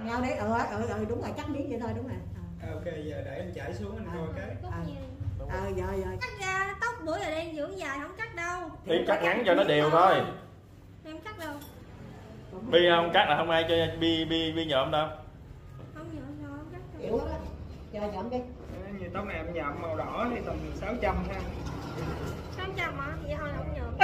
Nhau đấy, đúng rồi, cắt miếng vậy thôi, đúng rồi. Ok, giờ để em chảy xuống anh coi cái. Rồi. Cắt ra tóc bữa giờ đen dưỡng dài không cắt đâu. Bi cắt ngắn cho nó đều thôi. Em cắt đâu. Bi không cắt là không ai cho bi nhộm đâu. Không nhộm đâu, cắt đâu. Hiểu đó. Cho nhộm đi. Như tóc này em nhộm màu đỏ thì tầm 600 ha. 600 hả? Vậy thôi không nhộm.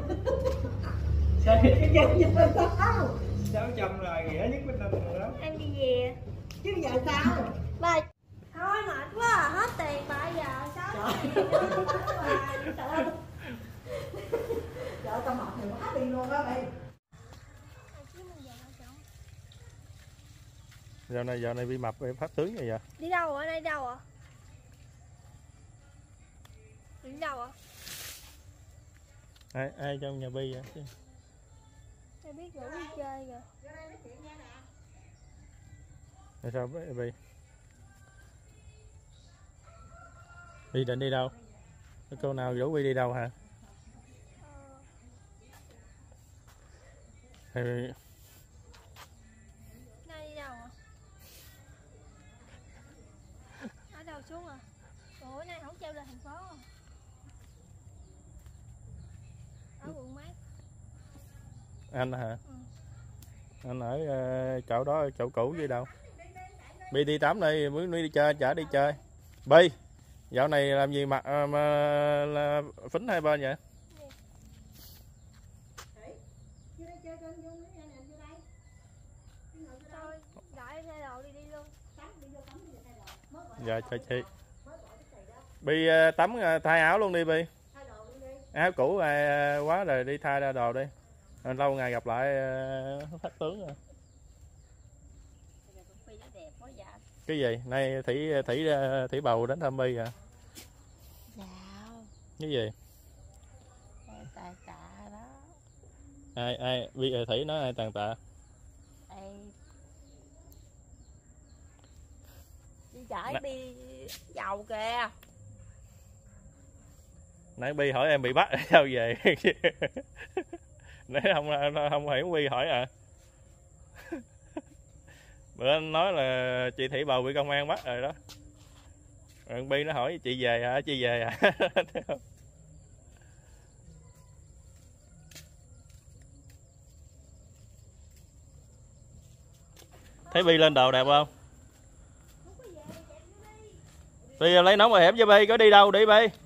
600 là rẻ nhất bên mình rồi đó. Em đi về. Chứ giờ sao? Bà thôi mệt quá à, hết tiền bà giờ 600. Trời, tao mệt thì quá đi luôn đó mày. Giờ này bị mập em phát tướng vậy? Đi đâu ở đây đâu ạ? Đi đâu ạ? Ai trong nhà Bi vậy? Em biết ngủ đi chơi rồi. Tại sao Bi? Bi định đi đâu? Cô nào rủ Bi đi đâu hả? Hay... Nay đi đâu ạ? Ở đâu xuống à? Ủa nay không treo lên thành phố à? Ở quận mấy? Anh hả? Ừ. Anh ở chỗ đó, chỗ cũ gì đâu. Bi đi tắm đi, muốn đi chơi, chở đi chơi. Bi, dạo này làm gì mặt là phính hai bên vậy? Thôi, đợi em thay đồ đi luôn. Dạ cho chị. Bi tắm thay áo luôn đi Bi. Áo cũ quá rồi, đi thay ra đồ đi. Lâu ngày gặp lại phát tướng rồi. Cái gì? Nay Thủy Bầu đến thăm Bi à? Dạ. Cái gì? Tàn tạ đó. Ai Bi Thủy nói ai tàn tạ? Đi chở đi giàu kìa. Nãy Bi hỏi em bị bắt sao về? Nãy không hiểu Bi hỏi à? Bữa anh nói là chị Thủy Bầu bị công an bắt rồi đó. Rồi Bi nó hỏi chị về hả? Chị về hả? Thấy Bi lên đồ đẹp không? Bi lấy nón bảo hiểm cho Bi, có đi đâu đi Bi?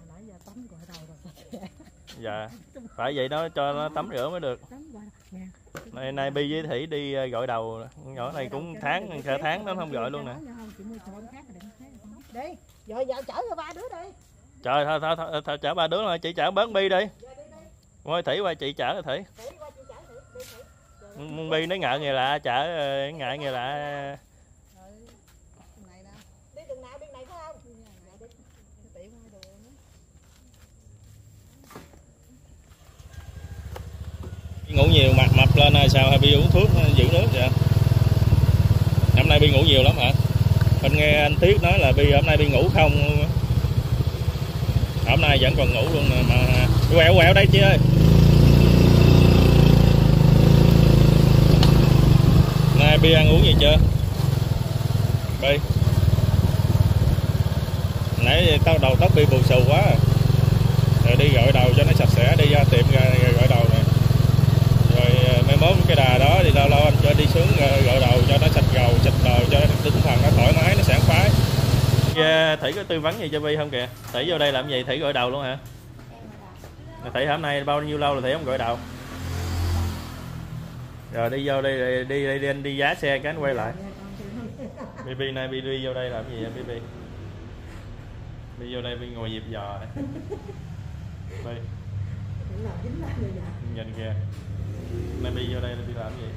Dạ, phải vậy đó, cho nó tắm rửa mới được. Nay Bi với Thủy đi gội đầu, nhỏ này cũng cả tháng nó không gội luôn nè. Đi, giờ chở cho ba đứa đi. Trời, thôi chở ba đứa rồi, chị chở bớt Bi đi. Thôi Thủy qua chị chở rồi Thủy. Bi nó ngại người lạ, chở ngại người lạ. Đi đường nào, bên này phải không? Ngủ nhiều mặt mập lên hay sao? Hay Bi uống thuốc giữ nước vậy? Năm nay Bi ngủ nhiều lắm hả? Anh nghe anh Tiết nói là Bi hôm nay Bi ngủ không. Hôm nay vẫn còn ngủ luôn mà quẹo đây chị ơi. Nay Bi ăn uống gì chưa? Bi. Nãy đầu tóc Bi bù xù quá. Rồi đi gội đầu cho nó sạch sẽ, đi ra tiệm gội đầu này. Rồi mai mốt cái đà đó thì lâu anh cho đi xuống gội đầu cho nó sạch gầu, sạch đầu, cho tinh thần nó thoải mái, nó sảng khoái. Thủy có tư vấn gì cho Bi không kìa? Thủy vô đây làm gì? Thủy gội đầu luôn hả? Thủy hôm nay bao nhiêu lâu là Thủy không gội đầu? Rồi đi vô đây, đi giá xe cái anh quay lại. Bi nay Bi đi vô đây làm gì vậy Bi? Đi vô đây Bi ngồi dịp giò này. Bi. Nhìn kìa. Nay Bi vô đây Bi làm gì?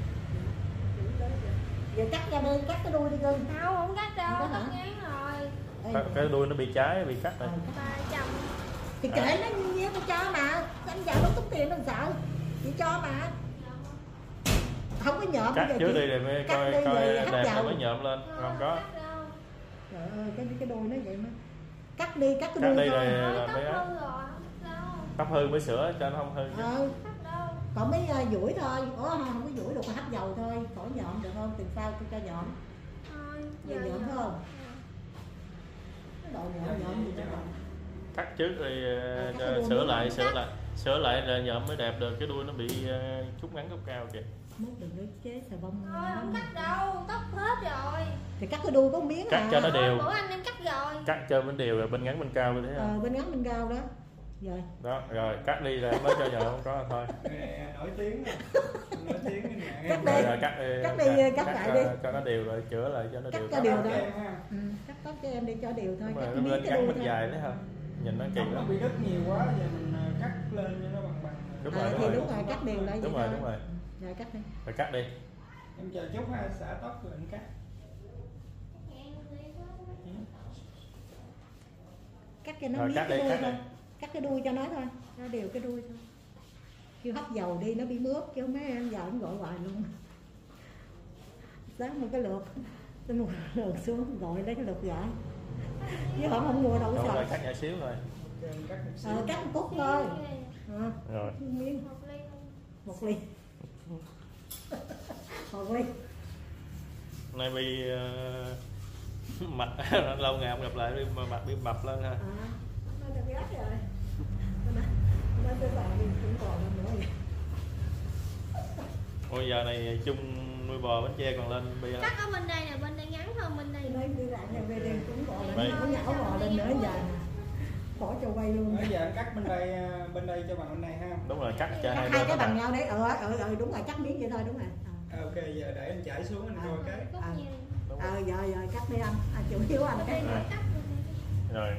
Giờ cắt ra đi, cắt cái đuôi đi cưng. Không cắt đâu, cắt ngắn rồi. Cái đuôi nó bị trái, bị cắt rồi. 300. Thì kệ nó nhiêu tao cho mà. Anh giàu nó tốn tiền nó sợ. Chị cho mà. Không có nhộm. Cắt trước đi rồi mới coi đẹp rồi mới nhộm lên. Không có. Trời ơi, cái đuôi nó vậy mà. Cắt đi, cắt cái đuôi đi thôi. Rồi tóc hư mới sửa cho nó không hư. Còn mấy duỗi thôi. Ủa không có duỗi được, mà hấp dầu thôi. Khỏi nhộm được không? Tìm sao tôi cho nhộm. Thôi, Giờ giờ nhộm phải không? Cái độ nhộm gì đó. Cắt trước rồi Cắt cái đuôi sửa lại rồi nhộm mới đẹp được, cái đuôi nó bị chút ngắn góc cao kìa. Mốt đừng có chế xà bông. Thôi không cắt đâu, tóc hết rồi. Thì cắt cái đuôi có một miếng Cắt cho nó đều. Bữa anh em cắt rồi. Cắt cho bên đều rồi bên ngắn bên cao như thế không? Bên ngắn bên cao đó. Rồi. Đó, rồi cắt đi rồi mới cho nhộm, không có thôi. Nổi tiếng rồi. Nổi tiếng cái nhà Cắt em. đi. Rồi Cắt lại đi. cho nó đều rồi chữa lại cho nó Cắt đều. cho đều Cắt đó. cho em ha. Cắt tóc cho em đi cho đều thôi. Đúng Cắt rồi, cái nó miếng lên cái ngắn đuôi bên thôi. dài đấy không? Nhìn nó kỳ Nó lắm. bị đứt nhiều quá giờ mình cắt lên cho nó bằng. Đúng Thì đúng rồi, cắt đều lại vậy Đúng rồi, thôi. đúng rồi. Rồi cắt đi. Rồi cắt đi. Em chờ chút ha, xả tóc rồi anh cắt. Cắt cho nó Rồi, miếng cắt cái đi, đuôi cắt thôi. đi. Cắt cái đuôi cho nó thôi. Nó đều cái đuôi thôi. Kêu hấp dầu đi nó bị mướp chứ mấy em giờ cũng gọi hoài luôn. Sáng một cái lượt. Tôi một lượt xuống gọi lấy cái lượt gãi. Chứ không mua đâu Rồi, sợ. rồi cắt nhỏ xíu thôi. Em cắt một xíu. Cắt một cúc thôi. Rồi. Miếng. Một ly. Một ly. Hôm nay bị mặt lâu ngày không gặp lại mà mặt bị mập lên ha. Nó được gấp rồi. Nó tới bà đi cũng còn nữa vậy. Ôi giờ này chung nuôi bò Bến Tre còn lên bây giờ. Cắt ở bên đây nè, bên đây ngắn hơn bên đây. Đây đi lại nhà về đây cũng còn Đây. lên, nó nhão bò lên nữa giờ. Bỏ cho quay luôn. Bây giờ anh cắt bên đây cho bằng bên này ha. Đúng rồi, cắt cho Cắt hai hai bên cái nó bằng bằng. nhau đấy. Đúng rồi, cắt miếng vậy thôi đúng rồi. Ok, giờ để anh chảy xuống anh coi cái. Cúc À. nha. Đúng rồi. Rồi cắt đi anh. Chủ yếu anh Bên cắt. đây nữa cắt. Rồi.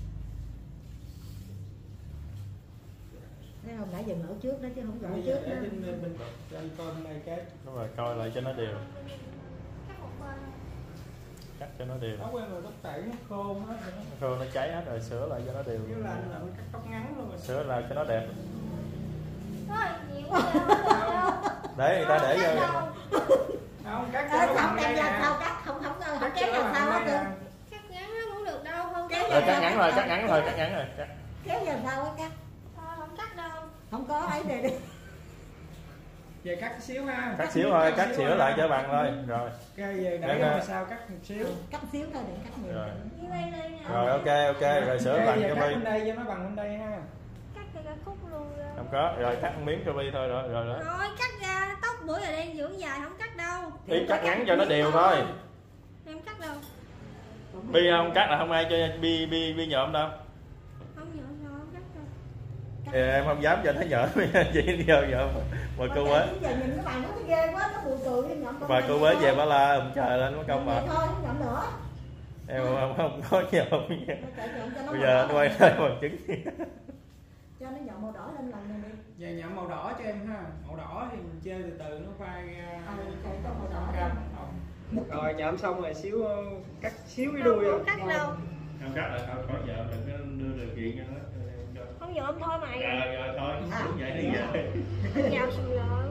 Thấy không, nãy giờ ngỡ trước đó chứ không Bây ngỡ giờ trước để đó. bên cho anh coi bên đây cái. Đúng rồi, coi lại cho nó đều. Cắt một bên. Cắt cho nó đều. Tóc em là tóc tẩy nó khô hết rồi. Nó khô nó cháy hết rồi, sửa lại cho nó đều. Chứ là anh làm cắt tóc ngắn luôn rồi. Sửa lại cho nó đẹp. Thôi, nhiều quá giờ. Để người ta để vô. Không, cắt cho nó Không bằng đem đây ra nè. sao cắt, không Cắt kéo cho nó ra bằng sao đây hết nè. trơn. Cắt ngắn nó cũng được đâu, không Kéo Rồi cắt ngắn rồi, cắt ngắn rồi, cắt ngắn rồi. Cắt. Kéo ra sao á cắt. Thôi không cắt đâu. Không có ấy này đi. Về cắt xíu ha. Cắt xíu thôi, cắt sửa lại cho bằng thôi. Rồi. Cái về Để để nè. rồi sao cắt một xíu. Cắt xíu thôi đừng cắt nhiều. Rồi. Như đây đây nè. Rồi ok, rồi sửa Cái bằng về cho cắt Bi. bên đây cho nó bằng bên đây ha. Cắt ra cái khúc luôn ra. Không có, rồi cắt miếng cho Bi thôi rồi đó. Thôi cắt ra, tóc bữa giờ đen dưỡng dài không cắt đâu. Bi cắt ngắn cho nó đều thôi. Em cắt đâu. Bi không cắt là không ai cho Bi nhộm đâu. Không nhộm đâu, không cắt đâu. Thì em không dám cho nó nhộm chị vô nhộm. Mà cô Quế. Giờ nhìn cái bài nó ghê quá, nó buồn cười với nhộm. Bà cô Quế về bà la trời lên mất công mà. Thôi không nhộm nữa. Em không có nhộm. Bây Bây giờ anh quay lại bằng chứng. cho nó nhộm màu đỏ lên lần này đi. Giờ nhậm màu đỏ cho em ha. Màu đỏ thì mình chơi từ từ nó phai ra. Chạy có màu đỏ Cam ra. hồng. Rồi nhậm xong rồi xíu cắt xíu cái đuôi Không cắt đâu. Không cắt là không có nhộm, đừng có đưa điều kiện cho nó. Không nhộm thôi mày. Rồi thôi, đúng vậy đi về. Anh nhào sùm lợn.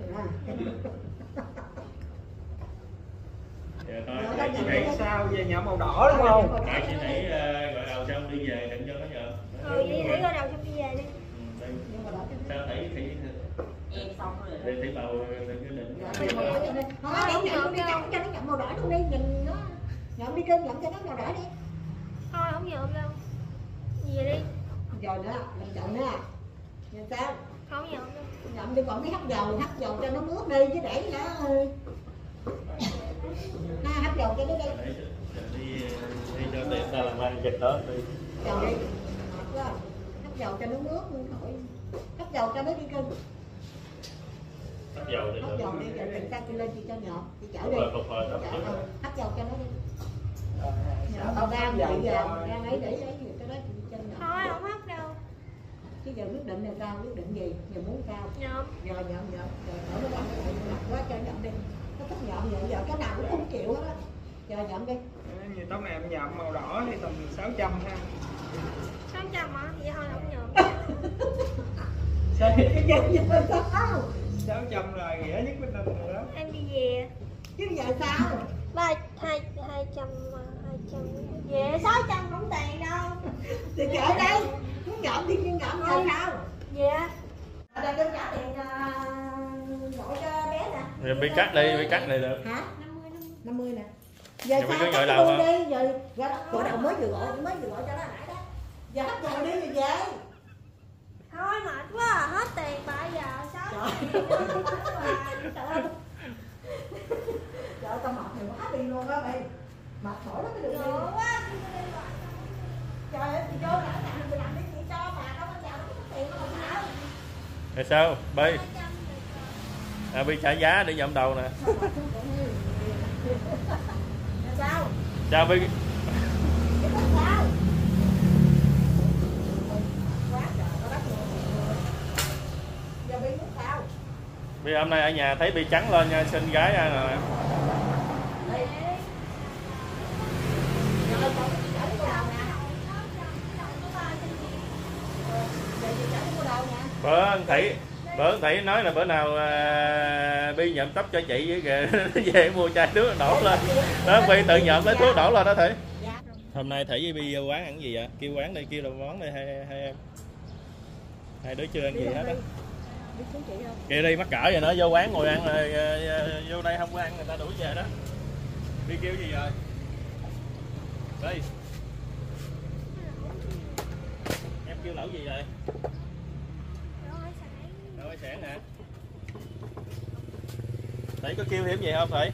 Giờ thôi, Vậy sao về nhậm màu đỏ đúng không? chị nãy gọi đầu xong đi về đừng cho nó nhộm. Ừ, vậy thử coi đầu xong đi về đi. Sao thấy thị bầu đừng có định. Thôi để nhộm đi cắt cho nó nhộm màu đỏ luôn đi, nhìn nó nhộm đi trên nhộm cho nó màu đỏ đi. Thôi không nhộm đâu. Về đi. Rồi nữa, làm chọn nữa. Giờ sao? Không nhộm đâu. Nhộm đi còn cái hấp dầu cho nó mướt đi chứ để nó hấp dầu cho nó đi. Đi cho tiệm ta làm ăn dịch đó đi. Dầu đi. Ngọt quá. Hấp dầu cho nó mướt luôn khỏi. Hấp dầu cho nó đi cưng. Hấp dầu đi. Hấp dầu đi rồi đừng ta lên chị cho nhọt, chị chở đi. Phục hồi tập trước. Hấp dầu cho nó đi. Tao đang vậy giờ, đang ấy để lấy gì cái đó chị cho nhọt. Thôi không hấp đâu. Chứ giờ quyết định là sao, quyết định gì, giờ muốn sao. Nhộm. Rồi nhộm, rồi đỡ nó bằng cái mặt quá cho nhộm đi. Nó thích nhộm vậy, giờ cái nào cũng không chịu hết á. Giờ nhộm đi. Như tóc này em nhậm màu đỏ thì tầm 600 ha. 600 hả? Vậy thôi không nhộm. Cái gì vậy sao? 600 là rẻ nhất bên mình rồi đó. Em đi về. Chứ giờ sao? 200 về 600 không tiền đâu. Thì kệ đây. Muốn nhộm thì nhộm giờ sao? Về. Ở đây tôi trả tiền gọi cho bé nè. Rồi bị cắt đi, bị cắt này được. Hả? 50 50 nè. Giờ Giờ sao mới cắt gọi đầu luôn hả? đi, giờ gọi đầu mới vừa gọi cho nó lại đó. Giờ hết giờ đi rồi về. Thôi mệt quá à, hết tiền bà giờ sao? Trời tao mệt thì quá đi luôn á mày. Mệt mỏi lắm cái đường đi. Quá. Trời ơi, chị vô cả nhà mình làm đi chị cho mà đâu có chào nó có tiền đâu mà sao. Rồi sao Bi? Bi trả giá để nhậm đầu nè. Sao? Chào Bi. Sao? Quá trời nó đắt luôn. Giờ Bi muốn sao? Bi hôm nay ở nhà thấy Bi trắng lên nha, xinh gái nè. Đây. Rồi còn chở đi đâu nè? Giờ chị chở đi đâu nè? Bữa anh Thủy nói là bữa nào Bi nhậm tóc cho chị với kìa về mua chai nước đổ lên. Đó Bi tự nhậm lấy thuốc đổ lên đó Thủy. Hôm nay Thủy với Bi vô quán ăn gì vậy? Kêu quán đây, kêu đồ món đây hai em. Hai đứa chưa ăn gì hết á. Kìa đi mắc cỡ vậy nữa, vô quán ngồi ăn rồi vô đây không có ăn người ta đuổi về đó. Đi kêu gì rồi? Đi. Em kêu lẩu gì vậy? Lẩu hải sản nè. Thủy có kêu thêm gì không Thủy?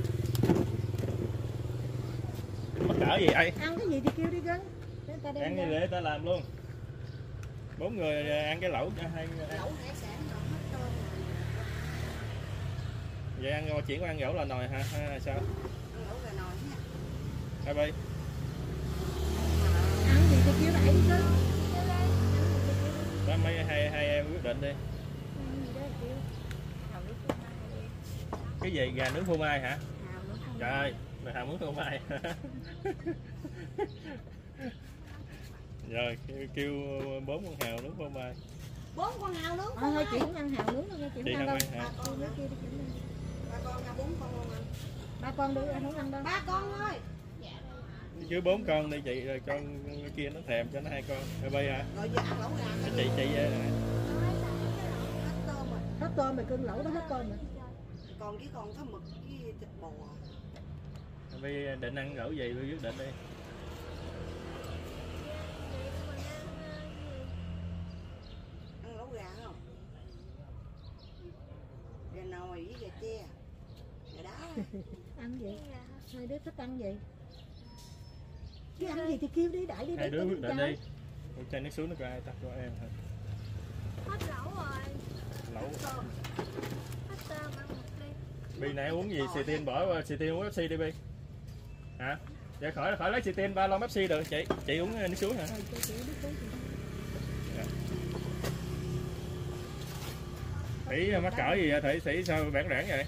Mắc cỡ gì vậy? Ăn cái gì thì kêu đi gân. Ăn đi để ta làm luôn. 4 người ăn cái lẩu cho hai người. Lẩu hải sản rồi hết tôm. Vậy ăn chuyển qua ăn gỗ là nồi hả? Hay là sao? Ăn lẩu gà nồi nha. Hai Bi. Ăn gì thì kêu đại đi gân. Đó mấy hai em quyết định đi. Cái gì gà nướng phô mai hả? Trời ơi, mày Hào muốn phô mai. Rồi kêu 4 con hào nướng phô mai. 4 con hào nướng. Thôi chị cũng ăn hào nướng luôn nha, chị Chị không ăn không đâu. ăn hả? Ba con là 4 con luôn anh. 3 con đi, em không ăn đâu. 3 con thôi. Chứ 4 con đi chị, rồi con kia nó thèm cho nó 2 con. Hai Bi hả? Rồi giờ ăn lẩu gà. Chị về nè. Hết tôm rồi. Hết tôm mày cưng lẩu đó hết tôm rồi. Còn chỉ còn có mực với thịt bò. Hai Bi định ăn lẩu gì Bi quyết định đi. Ăn lẩu gà không? Gà nồi với gà tre. Gà đá. Ăn gì? Hai đứa thích ăn gì? Chứ ăn gì thì kêu đi, đại đi. Hai đứa quyết định đi. Một chai nước xuống nó cho ai tắt cho em hả? Hết lẩu rồi. Lẩu. Hết tôm ăn một ly. Bi nãy uống gì? Xì tin bỏ qua, xì tin uống Pepsi đi Bi. Hả? Dạ khỏi lấy xì tin ba lon Pepsi được chị uống nước suối hả? Dạ. Thủy mắc cỡ gì vậy? Thủy sao bản rãng vậy?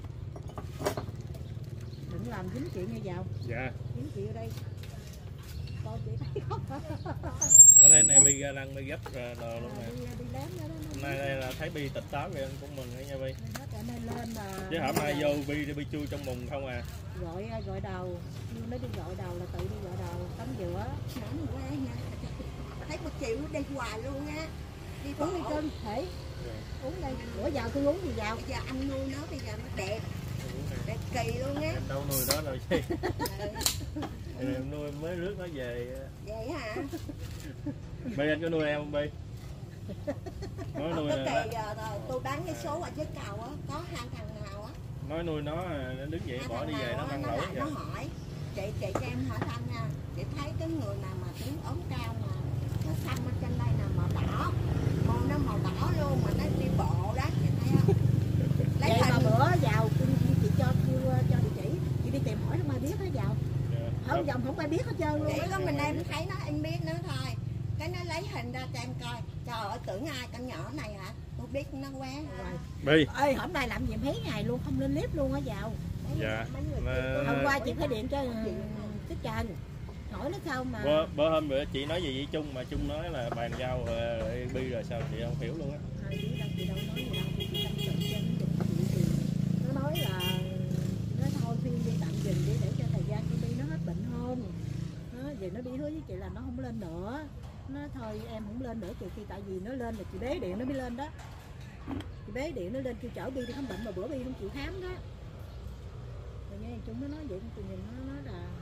Đừng làm dính chuyện nghe vào. Dạ. Dính chuyện ở đây. Coi chị thấy không? Ở đây này Bi ra lăn Bi gấp đồ luôn nè. Đi lém nữa đó. Hôm nay đây là thấy Bi tỉnh táo rồi cũng mừng đó nha Bi. Hết ở đây lên mà. Chứ hôm nay vô Bi chui trong mùng không à. Gọi đầu, nhưng nó đi gọi đầu là tự đi gọi đầu, tắm giữa. Nóng quá nha. Thấy một triệu nó đi hoài luôn á. Đi Uống đi cưng, thể. Uống đây. Bữa vào tôi uống gì vào. Bây giờ anh nuôi nó bây giờ nó đẹp. Đẹp kỳ luôn á. Em đâu nuôi đó đâu chứ. Em nuôi mới rước nó về. Vậy hả? Bi anh có nuôi em không Bi? Nói nuôi Có nè. kỳ giờ tôi bán cái số ở dưới cầu á, có hai thằng nào á. Nói nuôi nó đứng dậy bỏ đi về nó mang lẩu nó hỏi chị cho em hỏi thăm nha, chị thấy cái người nào mà đứng ốm cao mà nó xanh ở trên đây nào màu đỏ, màu nó màu đỏ luôn mà nó đi bộ đó, chị thấy không? Lấy Vậy mà hình bữa vào chị cho địa chỉ, chị đi tìm hỏi không ai biết hết vào. Không vòng không ai biết hết trơn luôn. chỉ có mình em thấy nó em biết nữa thôi. Cái nó lấy hình ra cho em coi. Trời ơi tưởng ai con nhỏ này hả? Tôi biết nó quá rồi. Bi. Ê hôm nay làm gì mấy ngày luôn không lên clip luôn á vào. Dạ. Hôm qua chị phải điện cho cái Trần. Hỏi nó sao mà. Bữa hôm bữa chị nói gì với Trung mà Trung nói là bàn giao Bi rồi sao chị không hiểu luôn á. Chị đâu nói gì đâu, chị tâm sự cho nó nói là nó thôi phiên đi tạm dừng đi để cho thời gian chị đi nó hết bệnh hơn. Vậy nó đi hứa với chị là nó không lên nữa. Nó thôi em không lên nữa chị, tại vì nó lên là chị bế điện nó mới lên đó. Chị bế điện nó lên kêu chở Bi đi khám bệnh mà bữa Bi không chịu khám đó. Rồi nghe chúng nó nói vậy chị nhìn nó nói là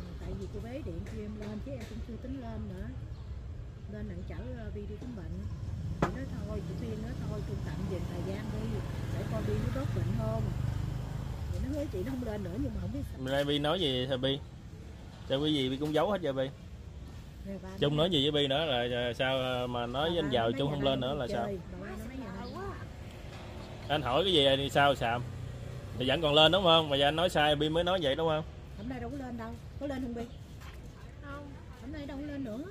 không lên chứ em cũng chưa tính lên nữa. Lên đặng chở Vi đi khám bệnh. Chị nói thôi, chị khuyên nói thôi tôi tạm dừng thời gian đi để con đi nó bớt bệnh hơn. Vậy nó nói chị nó không lên nữa nhưng mà không biết sao. Hôm nay Bi nói gì hả Bi? Sao cái gì Bi cũng giấu hết vậy Bi? Trung nói gì với Bi nữa là sao mà nói với anh Giàu Trung không lên nữa là sao? Anh hỏi cái gì thì sao Sàm? Thì vẫn còn lên đúng không? Mà giờ anh nói sai Bi mới nói vậy đúng không? Hôm nay đâu có lên đâu. Có lên không Bi? Không. Hôm nay đâu có lên nữa.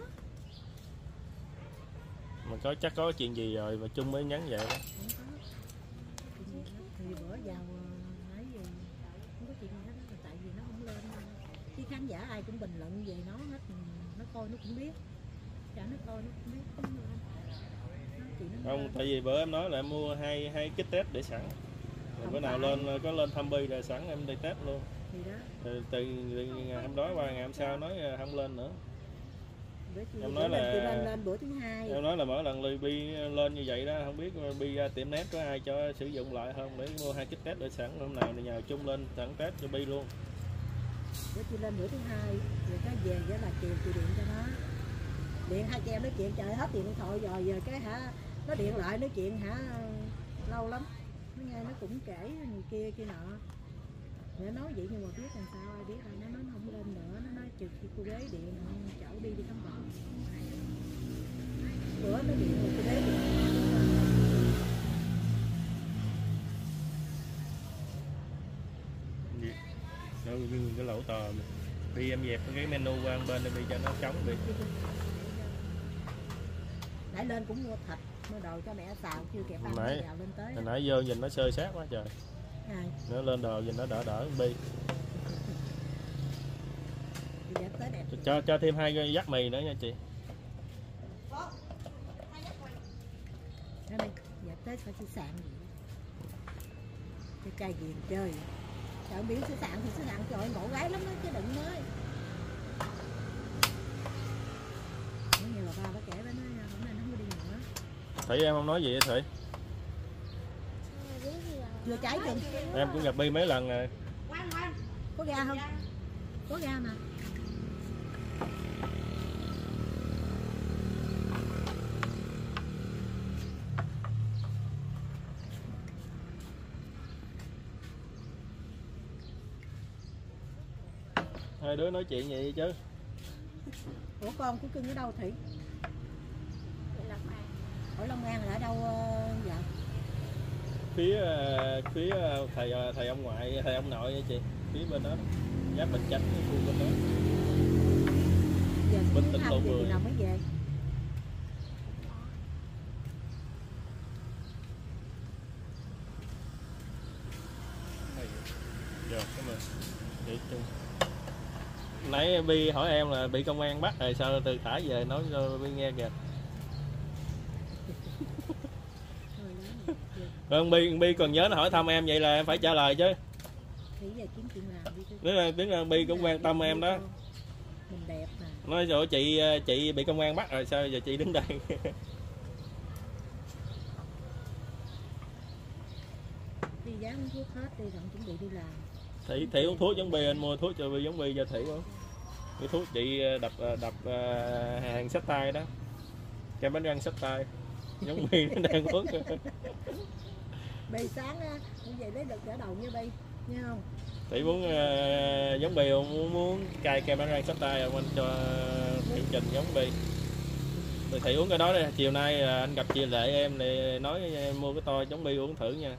Mà chắc có chuyện gì rồi mà Trung mới nhắn vậy đó. Không có. Thì bữa vào nói gì không có chuyện gì hết là tại vì nó không lên. Khi khán giả ai cũng bình luận về nó hết, nó coi nó cũng biết. Chả nó coi nó cũng biết. Không, tại vì bữa em nói là em mua hai kit test để sẵn. Rồi bữa nào lên có lên thăm Bi là sẵn em đi test luôn. Thì đó. Từ ngày hôm đó qua ngày hôm sau nói không lên nữa. Em nói là lên bữa thứ hai. Em nói là mỗi lần Bi lên như vậy đó, không biết Bi ra tiệm net có ai cho sử dụng lại không để mua 2 kit test để sẵn. Hôm nào thì nhờ Trung lên sẵn test cho Bi luôn. Bữa chị lên bữa thứ hai rồi cái về với là chiều chị điện cho nó. Điện hai chị em nói chuyện trời hết điện thoại rồi giờ cái hả nó điện lại nói chuyện hả lâu lắm. Nó nghe nó cũng kể người kia nọ. Nó nói vậy nhưng mà biết làm sao ai biết ai nó nói không lên nữa, nó nói trừ khi cô Đế điện chở đi khám bệnh. Bữa nó điện rồi cô Đế điện. Gì? Nó cái lỗ to. Đi em dẹp cái menu qua bên đây cho nó trống đi. Nãy lên cũng mua thịt, mua đồ cho mẹ xào chưa kịp ăn nãy lên tới. Hồi nãy vô nhìn nó sơ sát quá trời. Nó lên đồ nhìn nó đỡ Bi. Tới đẹp. Cho thêm 2 dắt mì nữa nha chị. Đó đây, dẹp tới phải sẵn sàng gì. Cái cây ghiền chơi. Sợ biểu sẵn sàng thì sẵn sàng trời ơi, ngộ gái lắm đó chứ đừng nói. Nói như là ba bác kể với nó hôm nay nó không có đi nữa. Thủy em không nói gì vậy Thủy? Chưa cháy chừng. Em cũng gặp Bi mấy lần rồi. Có ga không? Có ga mà. Hai đứa nói chuyện gì chứ? Ủa con của cưng ở đâu Thủy? Ở Long An là ở đâu vậy? Phía thầy ông ngoại, thầy ông nội nha chị. Phía bên đó. Giáp Bình Chánh khu bên đó. Giờ Bình Tĩnh Lộ 10. nào mới về? Rồi, cảm ơn. Vậy chung. Nãy Bi hỏi em là bị công an bắt rồi sao từ thả về nói cho Bi nghe kìa. Vâng, Bi còn nhớ nó hỏi thăm em vậy là em phải trả lời chứ. Tiếng là Bi cũng quan tâm em đó. Mình đẹp mà. Nói rồi chị bị công an bắt rồi sao giờ chị đứng đây. Đi dán thuốc hết đi rồi chuẩn bị đi làm. Thị uống thuốc giống Bi, anh mua thuốc cho Bi giống Bi cho Thị không? Cái thuốc chị đập hàng xách tay đó. Kem bánh răng xách tay. Giống Bi nó đang uống. Bi sáng á, cũng vậy lấy được trở đầu như Bi, nghe không? Thị muốn giống Bi không? Muốn cài kem bánh răng xách tay không anh cho Thị Trình giống Bi. Thì Thị uống cái đó đi, chiều nay anh gặp chị Lệ em thì nói mua cái to giống Bi uống thử nha.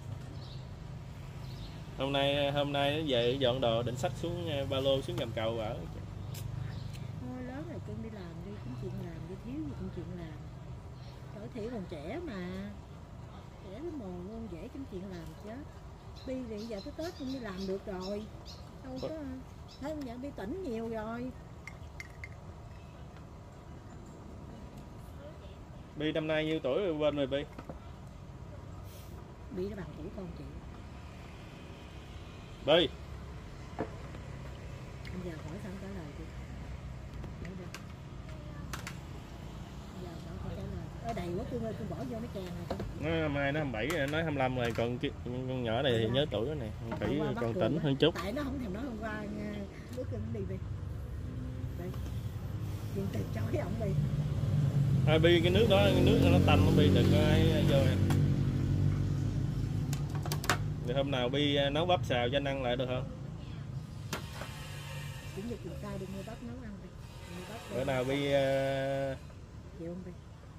Hôm nay nó về dọn đồ định xách xuống ba lô xuống gầm cầu ở. Thôi lớn rồi cưng đi làm đi, cũng chuyện làm đi, thiếu gì cũng chuyện làm. Trời Thị còn trẻ mà. Trẻ cái mồm luôn, dễ kiếm chuyện làm chứ. Bi thì giờ tới Tết cũng đi làm được rồi. Đâu có thấy không, nhận Bi tỉnh nhiều rồi. Bi năm nay nhiêu tuổi rồi quên rồi Bi? Bi nó bằng tuổi con chị. Bi. Bây giờ hỏi sao trả lời chị. Để đây. Bây giờ sao trả lời. Ở đầy quá cưng ơi, cưng bỏ vô mấy chàng này. Nó mai nó 27 nói 25 rồi còn con nhỏ này thì nhớ tuổi đó nè, Thủy còn tỉnh hơn chút. Tại nó không thèm nói hôm qua nha. Đứa cưng đi. Tại Chuyện từ chối ông đi. Thôi Bi cái nước đó, cái nước nó tanh nó Bi đừng có ấy vô nè. Thì hôm nào Bi nấu bắp xào cho anh ăn lại được không? Cũng như chuyện sai đi mua bắp nấu ăn đi. Bữa nào Bi chịu không đi.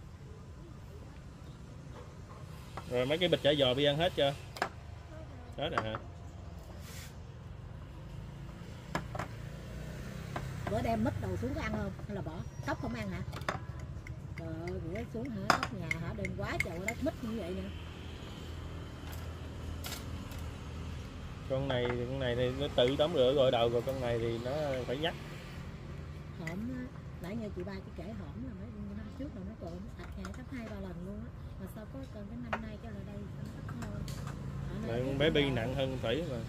rồi mấy cái bịch chả giò Bi ăn hết chưa? Hết rồi hả? Bữa đem mít đầu xuống có ăn không? Hay là bỏ? Tóc không ăn hả? Trời ơi, bữa xuống hả? Tóc nhà hả? Đem quá trời đất mít như vậy nè. Con này thì nó tự tắm rửa gội đầu, rồi con này thì nó phải nhắc. Hổm á, nãy nghe chị ba chị kể hổm là mấy năm trước là nó còn sạch nhà cấp 2-3 lần luôn á. Mà sao có cần cái năm nay cho là đây nó thôi. Con bé Bi nặng hơn Thủy mà.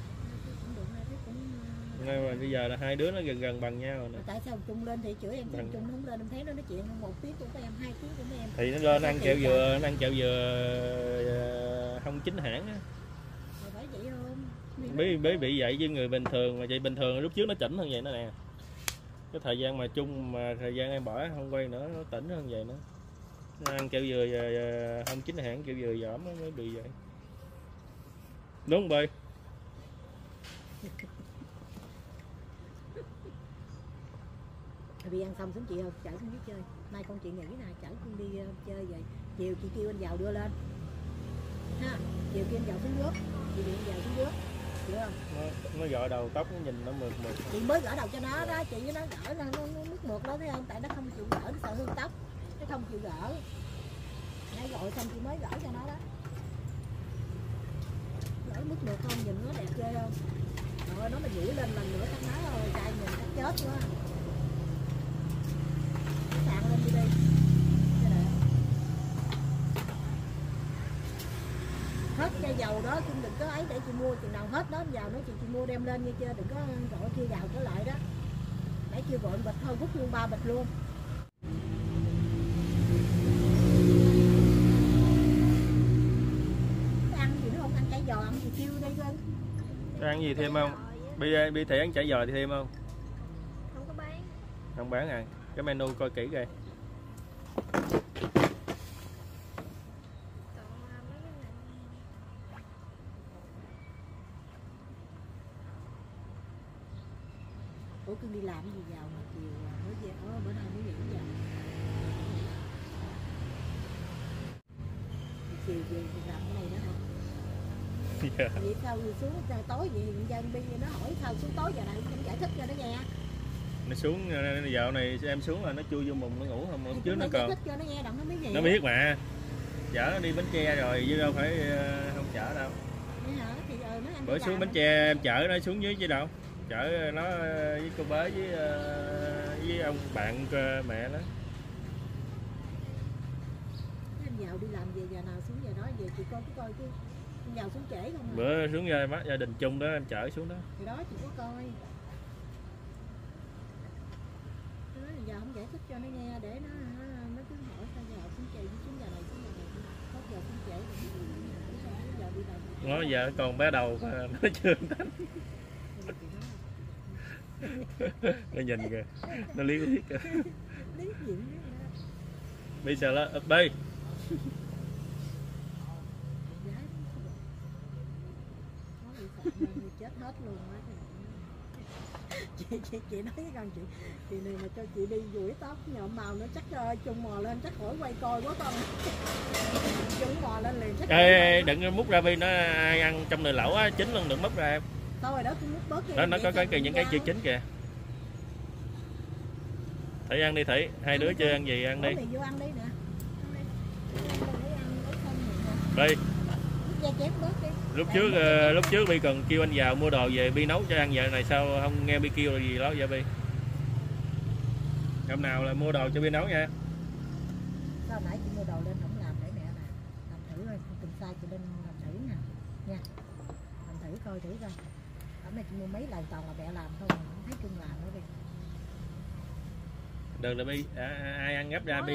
Nên mà bây giờ là hai đứa nó gần bằng nhau rồi nè. Tại sao Trung lên thì chửi em, Trung không lên em thấy nó nói chuyện 1 tiếng của em, 2 tiếng của em. Thì nó lên ăn kẹo dừa, nó ăn kẹo dừa không chính hãng á. Phải vậy không? Bé bị vậy với người bình thường, mà vậy bình thường lúc trước nó chỉnh hơn vậy nữa nè. Cái thời gian mà chung mà thời gian em bỏ không quay nữa nó tỉnh hơn vậy nữa. Nó ăn kẹo dừa không chính hãng, kẹo dừa giỏm nó mới bị vậy. Đúng không Bi? Đi ăn xong xuống chị không? Chở xuống dưới chơi. Nay con chị nghỉ nè, chở con đi chơi vậy. Chiều chị kêu anh vào đưa lên. Ha, chiều kêu anh vào xuống nước. Chị điện vào xuống nước. Hiểu không? Nó gội đầu tóc nó nhìn nó mượt mượt. Chị mới gỡ đầu cho nó đó, chị với nó gỡ nó nước mượt đó thấy không? Tại nó không chịu gỡ, nó sợ hư tóc. Nó không chịu gỡ. Nãy gọi xong chị mới gỡ cho nó đó. Gỡ nước mượt không, nhìn nó đẹp ghê không? Rồi nó mà duỗi lên lần nữa chắc nói rồi, trai nhìn chắc chết quá. Sạn lên đi đi. Hết chai dầu đó cũng đừng có ấy để chị mua, chừng nào hết đó vào nói chị mua đem lên nghe chưa, đừng có gọi kia vào trở lại đó. Nãy chưa gọi bịch thôi, hút luôn 3 bịch luôn. Ăn gì nữa không? Ăn chai giò ăn gì kêu đây coi. Ăn gì thêm không? Bi thể ăn chả giò thì thêm không? Không có bán. Không bán à? Cái menu coi kỹ kìa. Ủa cưng đi làm gì vào mà chiều mới về, bữa nay mới nghỉ vào. Chiều về thì làm cái này nữa hả? Yeah. Vậy sao xuống tối vậy dân Bi nó hỏi sao xuống tối giờ này không giải thích cho nó nghe. Nó xuống dạo này em xuống là nó chui vô mùng nó ngủ không, hôm trước nó còn. Giải thích cho nó nghe đặng nó mới về. Nó biết mà. Chở nó đi Bến Tre rồi chứ đâu phải không chở đâu. Hả? Thì, nó Bữa xuống Bến Tre em chở nó xuống dưới chứ đâu. Chở nó với cô bé với ông bạn mẹ nó. Anh vào đi làm về giờ nào xuống giờ đó về chị coi cái anh vào xuống trễ không à? Bữa xuống ra mắt gia đình chung đó em chở xuống đó. Thì đó chị có coi. Nó nói giờ không giải thích cho nó nghe để nó cứ hỏi sao giờ xuống trễ xuống giờ này có giờ xuống trễ giờ đi làm. Nó giờ còn bé đầu nó chưa tánh. Nó nhìn kìa, nó liếc kìa. Liếc gì nữa. Bây giờ là Bi. Chết hết luôn á. Chị nói với con chị này mà cho chị đi duỗi tóc nhộm màu nó chắc chung mò lên chắc khỏi quay coi quá con. Chung mò lên liền chắc. Ê, đừng múc ra Bi, nó ai ăn trong nồi lẩu á chín luôn, đừng múc ra em. Thôi đó cũng múc bớt đi. Nó có cái những cái chưa chín kìa. Thủy ăn đi Thủy, hai đứa chơi ăn gì ăn đi. Vô ăn đi nè. Bi. Chém bớt đi. Lúc trước Bi cần kêu anh vào mua đồ về Bi nấu cho ăn, giờ này sao không nghe Bi kêu là gì đó vậy Bi? Hôm nào là mua đồ cho Bi nấu nha. Sao nãy chị mua đồ lên không làm để mẹ nè. Làm thử coi, không sai chị lên làm thử nè. Nha. Làm thử coi thử coi. Hôm nay chị mua mấy lần toàn là mẹ làm thôi, không thấy Cưng làm nữa đi. Đừng là Bi, ai ăn gấp ra Bi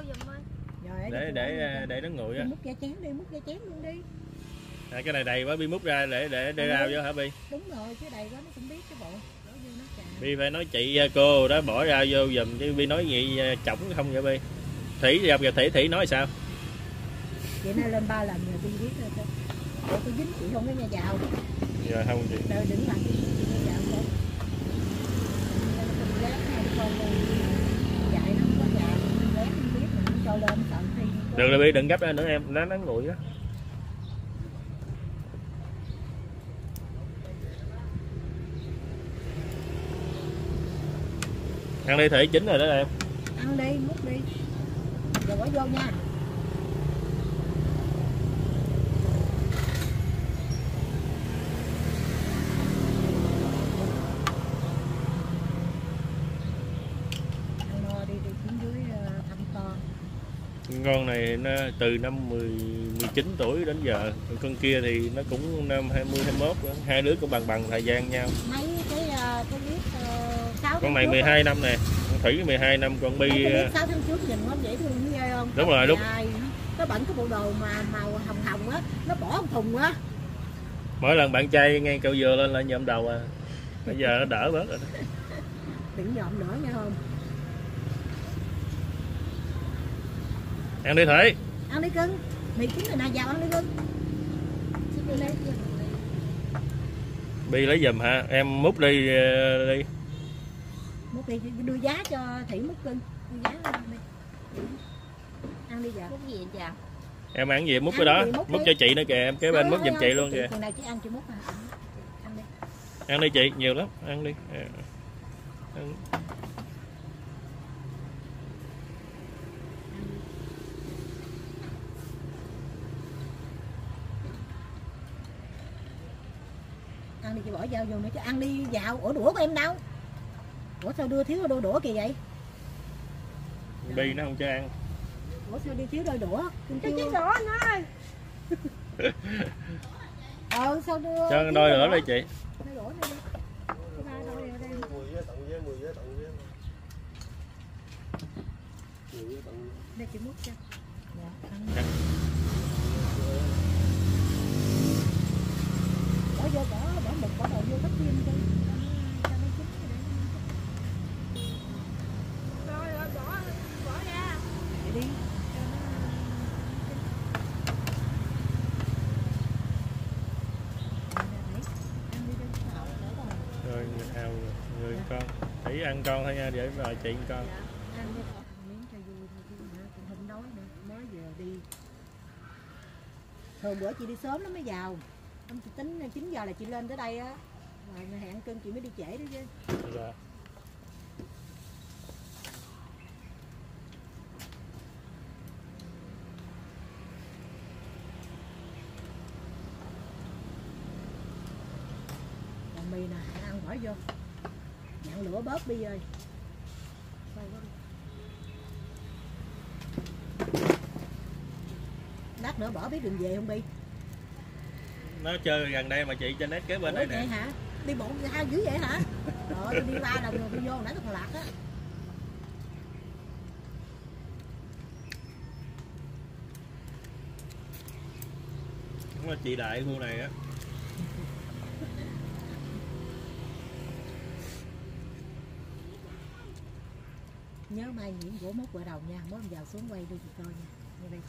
để nó nguội á. Múc ra chén đi, múc ra chén luôn đi. Cái này đầy quá Bi múc ra để rau vô hả Bi? Đúng rồi, cái đầy quá nó cũng biết cái bộ. Đổ vô nó chà. Bi phải nói chị cô đó bỏ ra vô giùm chứ Bi nói gì chổng không vậy Bi? Thủy gặp giờ Thủy nói sao? Chị nay lên 3 lần rồi Bi biết rồi. Để tôi dính chị không có nhà giàu. Rồi không chị. Rồi đừng làm chị nhà giàu thôi. Mình ráng hai con dạy nó không có già, mình ráng không biết mình không cho lên tận thi. Đừng là Bi đừng gấp ra nữa em, nó nguội đó. Ăn đi Thủy chín rồi đó em. Ăn đi, múc đi. Rồi bỏ vô nha. Ăn no đi đi xuống dưới thăm con. Con này nó từ năm 19 tuổi đến giờ, con kia thì nó cũng năm 20 21 nữa. Hai đứa cũng bằng thời gian nhau. Mấy cái biết 6 Con này 12 năm nè, con Thủy 12 năm, con Bi 6 tháng trước nhìn nó dễ thương như ghê không? Đúng rồi, đúng. Nó bận cái bộ đồ mà màu hồng hồng á, nó bỏ một thùng á. Mỗi lần bạn trai nghe cậu dừa lên là nhộm đầu à. Bây giờ nó đỡ bớt rồi đó. Đừng nhộm nữa nghe không? Ăn đi Thủy. Ăn đi cưng. Mì chín rồi nè, vào ăn đi cưng. Xin đi. Bi lấy giùm hả? Em múc đi đi. Múc đi, đưa giá cho Thủy múc cưng. Đưa giá lên đi. Ăn đi giờ. Múc gì vậy chàng? Em ăn gì múc cái đó, múc cho chị nữa kìa, em kế bên múc giùm chị luôn kìa. Chừng nào chị ăn chị múc à. Ăn đi. Ăn đi chị, nhiều lắm, ăn đi. Ăn. Ăn đi chị bỏ dao vô nữa chứ ăn đi vào. Ủa đũa của em đâu? Ủa sao đưa thiếu đôi đũa kìa vậy? Bi nó không cho ăn. Ủa sao đi thiếu đôi đũa? Cái chiếc đũa anh ơi. Sao đưa Cho đôi nữa đi chị. đôi đũa này đi. Cái ba đôi ở đây. Đây chị múc cho. Dạ, ăn. Bỏ vô bỏ mực bỏ đồ vô tất nhiên đi. Cho nó chín để Rồi bỏ ra. để đi. Rồi người con. Thủy ăn con thôi nha, để rồi chị ăn con. Dạ, ăn đi con miếng cho vui thôi chứ hả, cũng không đói nữa, mới giờ đi. Thường bữa chị đi sớm lắm mới vào. Ông chị tính 9 giờ là chị lên tới đây á. Rồi hẹn cưng chị mới đi trễ đó chứ. Dạ. Còn mì nè, ăn bỏ vô. Nhặn lửa bớt Bi ơi. Lát nữa bỏ biết đường về không Bi? Nó chơi gần đây mà chị trên nét kế bên Ủa đây vậy nè. hả? Đi bộ hao dữ vậy hả? Rồi tôi đi 3 lần rồi tôi vô nãy tôi còn lạc á. Đúng là chị đại khu này á. Nhớ mai nhiễm gỗ mốt vợ đầu nha, mốt vào xuống quay đưa chị coi nha. Như đây.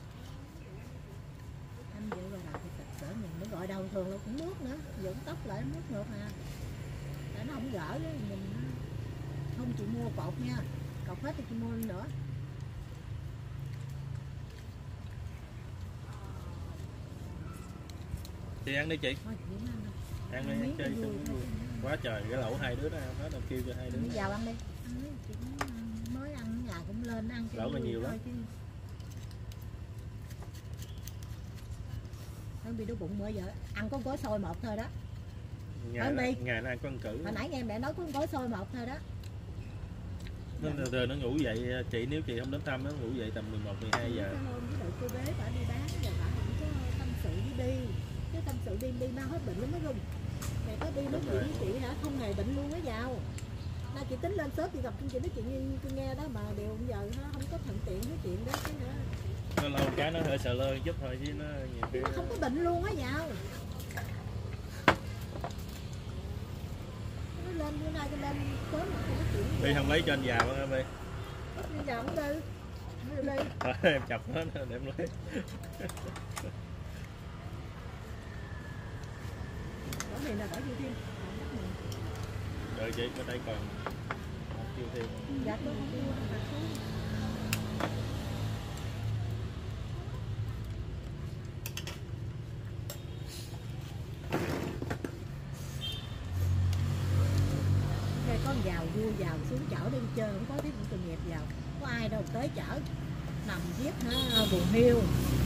Anh vợ vợ đầu thì sạch sẽ mình mới gọi đầu thường là cũng nước nữa, dưỡng tóc lại nước ngược à. Tại nó không gỡ đó, mình không chị mua cột nha, cột hết thì chị mua nữa. Chị ăn đi chị. Thôi chị ăn đâu. Ăn đi, chơi vui vui. Quá trời cái lẩu hai đứa đó, nó là kêu cho hai đứa. Đi vào ăn đi. Ăn đi, chị cũng mới ăn nhà cũng lên ăn cho Lẩu là vui nhiều thôi lắm. chứ. Không bị đau bụng bữa giờ ăn có gói xôi một thôi đó. Ngày nó ăn con cử. Hồi nãy em đã nói có gói xôi một thôi đó. Nó ngủ dậy, chị nếu chị không đến thăm nó ngủ dậy tầm 11 12 giờ. Cái hôm với đội cô bé bà đi bán giờ bà không có tâm sự với đi. Cái tâm sự đi mau hết bệnh lắm đó không. Mẹ có đi nói chuyện với chị hả, không hề bệnh luôn á vào. Nay chị tính lên sớm chị gặp chị nói chuyện như tôi nghe đó mà đều giờ nó không có thuận tiện nói chuyện đó chứ hả. Nó lâu cái nó hơi sợ lơ chút thôi chứ nó nhiều khi Không có bệnh luôn á vào. Nó lên bữa nay tôi lên sớm mà không có chuyện. Bi không lấy cho anh giàu á Bi. Đi giờ không đi. Đi. Thôi, em chọc nó để em lấy. Bỏ này là bỏ vô thêm. Đợi chị ở đây còn chiêu thêm. Dạ tôi không mua hạt xuống. Đây con giàu vua giàu xuống chở đi chơi không có thiết bị công nghiệp giàu, có ai đâu tới chở, nằm giết hả buồn hiu.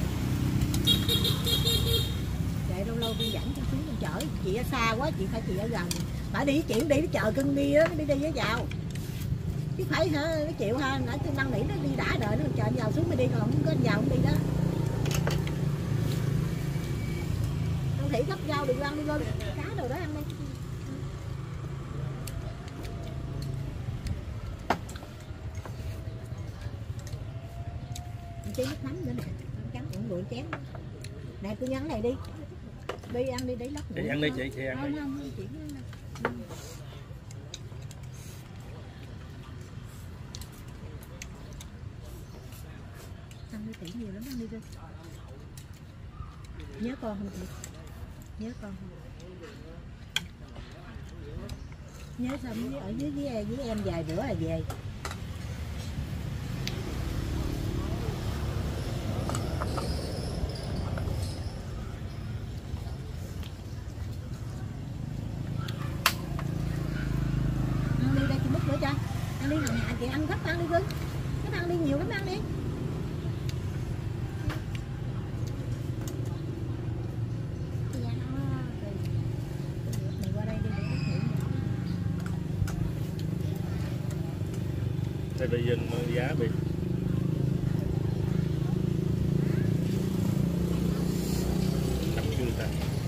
Chạy lâu lâu tôi dẫn con xuống con chở, chị ở xa quá chị phải chị ở gần, phải đi chuyện đi chờ cưng đi á, đi với giàu chứ phải hả nó chịu ha, nãy tôi năn nỉ nó đi đã đợi nó chờ anh giàu xuống mới đi, còn không có anh giàu không đi đó. Con Thị gấp rau được ăn đi lên cá đồ đó ăn đi. Chén nước mắm nữa nè, chấm cũng nguội chén. Nè tôi nhắn này đi. Đi ăn đi để lót. Chị ăn đi chị ăn đi. Không, chị ăn đi tỉ nhiều lắm, ăn đi đi. Nhớ con không chị? Nhớ con không? Nhớ xong ở dưới với em vài bữa là về. Ăn đi hàng hạ chị ăn gấp ăn đi Vinh, gấp ăn đi nhiều lắm ăn đi. Mày qua đây đi để Đây bây giờ giá bị nằm chưa ta.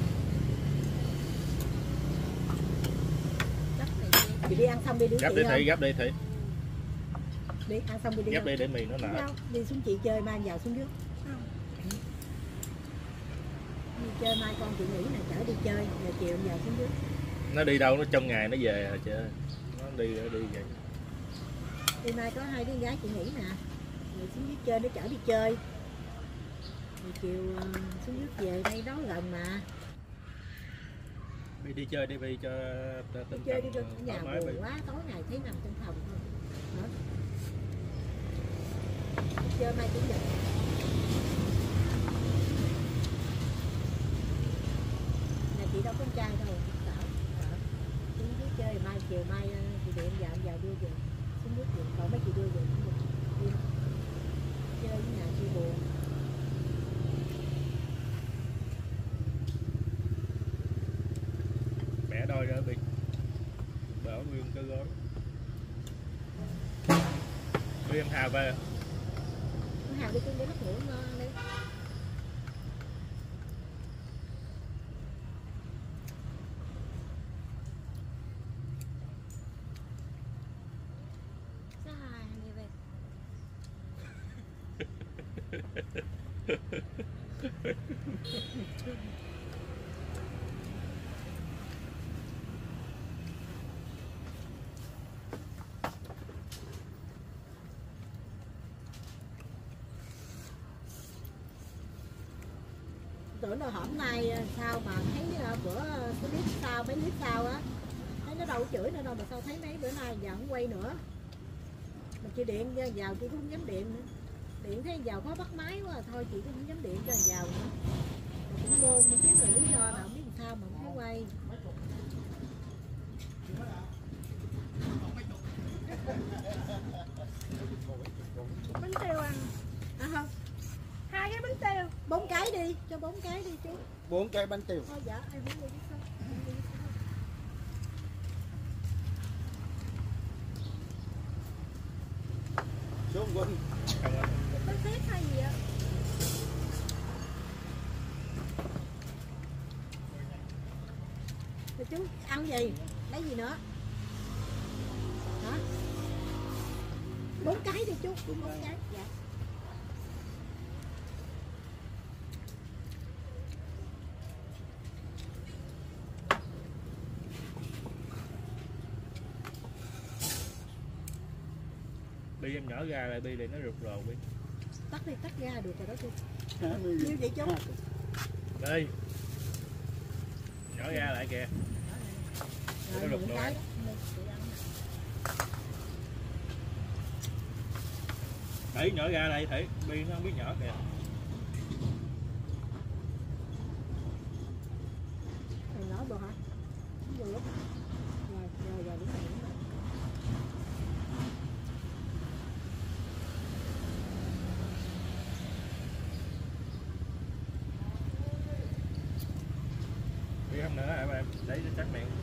Chị đi ăn xong đi Gấp đi Thị, gấp đi Thị. Đi ăn xong đi Gấp đi để mì nó nở. Đi xuống chị chơi mai vào xuống dưới. Đi chơi mai con chị nghỉ nè, chở đi chơi, giờ chiều vào xuống dưới. Nó đi đâu, nó trong ngày nó về hả chứ. Nó đi vậy. Đi mai có hai đứa gái chị nghỉ nè. Rồi xuống dưới chơi, nó chở đi chơi. Rồi chiều xuống dưới về đây đó gần mà. Đi chơi đi Bi cho tinh chơi đi thần ở nhà buồn quá, tối ngày thấy nằm trong phòng thôi. Đó. Chơi mai chủ nhật. Là chị đâu có con trai đâu, sợ. Xuống dưới chơi mai chiều mai chị điện vào đưa về. Xuống dưới về, còn mấy chị đưa về cũng được. Đi. Chơi ở nhà chị buồn. Bẻ đôi ra Bi. Bẻ nguyên cái gối. Bi em Hà về. Hà đi chung để bắt ngủ ngon đi. Sao hai như vậy? Tưởng đâu hôm nay sao mà thấy bữa cái clip sau mấy clip sau á, thấy nó đâu có chửi nữa đâu mà sao thấy mấy bữa nay giờ không quay nữa. Mà chị điện vào chị cũng không dám điện nữa. Điện thấy vào có bắt máy quá thôi chị cũng không dám điện cho vào nữa. Cũng ngôn không biết là lý do nào, không biết làm sao mà không thấy quay. Bánh tiêu ăn. À không, 2 cái bánh tiêu. 4 cái đi, cho 4 cái đi chú. 4 cái bánh tiêu. Thôi dạ em muốn đi biết sao. Xuống Quỳnh. Bánh tét hay gì ạ? Rồi chú ăn gì? Lấy gì nữa? Hả? 4 cái đi chú, 4 cái. Dạ. Bi em nhỏ ra lại Bi để nó rụt rồ Bi. Tắt đi, tắt ra được rồi đó chú. Như vậy chú. Bi nhỏ ra lại kìa. Rồi, Nó rụt mượn rồi. cái đó. Để ăn. Thủy nhỏ ra đây Thủy, Bi nó không biết nhỏ kìa. Mày nói được hả? Vừa lúc. Rồi, đúng rồi, đúng rồi. Bi không nữa hả em, để chắc miệng.